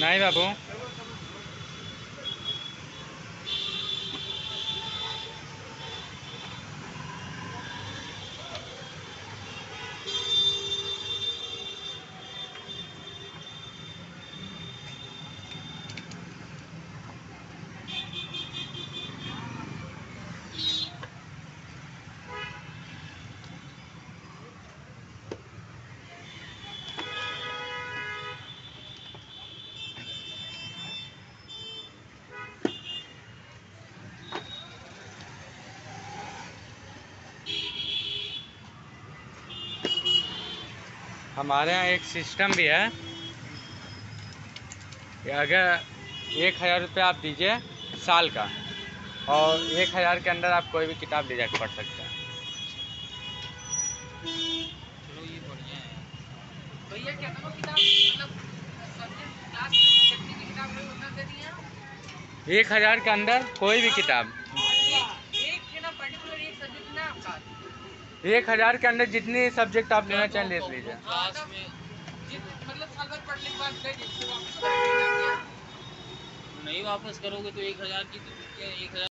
नहीं बाबू। हमारे यहाँ एक सिस्टम भी है कि अगर 1000 रुपये आप दीजिए साल का, और 1000 के अंदर आप कोई भी किताब ले जाकर पढ़ सकते हैं। चलो ये बढ़िया है भैया। क्या था वो किताब, मतलब सब्जेक्ट क्लास में जितनी भी किताब है उतना दे दिया। 1000 के अंदर कोई भी किताब, एक है ना पर्टिकुलर एक सब्जेक्ट ना आपका। 1000 के अंदर जितनी सब्जेक्ट आप लेना चाहें ले लीजिए। क्लास में मतलब साल भर पढ़ने के बाद ले लीजिए, वापस करेंगे क्या? नहीं वापस करोगे तो 1000 की तो 1000